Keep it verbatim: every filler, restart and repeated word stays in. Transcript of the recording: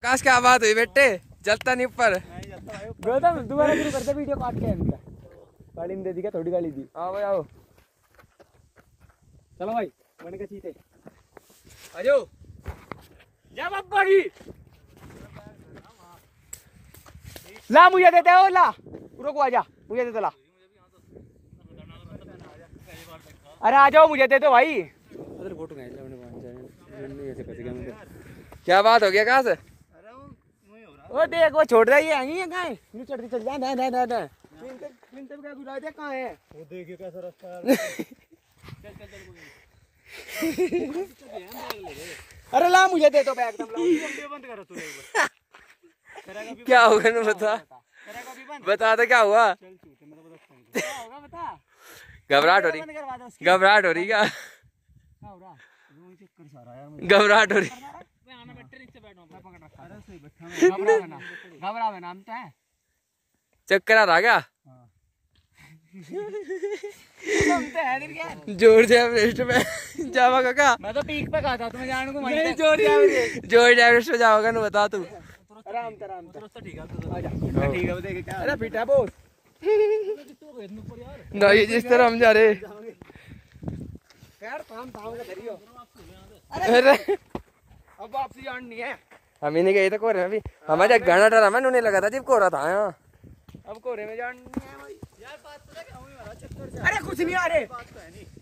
काश क्या बात हुई बेटे, जलता नहीं ऊपर। गौतम दोबारा शुरू करते वीडियो काट के इनका। गाड़ी में दे दी क्या, थोड़ी गाड़ी दी। आओ भाई आओ, चलो भाई बन के चीते आजो जा बाबा की ला मुझे देते हो ला रुको आजा मुझे दे दो ला। अरे आ जाओ मुझे दे दो भाई। अरे फोटो खींच ले अपने ऐसे कैसे क्या मुझे क्या बात हो गया कहाँ से? ओ देख वो छोड़ रही है नहीं है कहाँ है नीचे चढ़ के चल जा ना ना ना ना मिनट का बुला दे कहाँ है वो देखिए कैसा रास्ता है। चल चल चल अरे ला मुझे दे दो बैग तुम बंद करो तू एक क्या होगा ना बता, बता तो क्या हुआ? घबराहट हो रही, घबराहट हो रही क्या? घबराहट हो रही। चक्कर आ रहा क्या? जॉर्ज एवरेस्ट में जावा काका? मैं तो पीक पे कहा था तुम्हें जाने को। नहीं जॉर्ज एवरेस्ट, जॉर्ज एवरेस्ट पे जाओगा ना बता तू। आराम से आराम से ठीक है आजा ठीक है देख क्या। अरे फिट है बोस नहीं जिस तरह हम जा रहे यार काम काम का धरियो। अरे अब वापसी जाननी है। हम ही नहीं गए थे कोरे में भी, हमारे गाना डरा मैं उन्हें लगा था जब कोरा था यहाँ। अब कोरे में जाननी है भाई। यार बात पता क्या हुई, चक्कर। अरे कुछ नहीं आ रहे।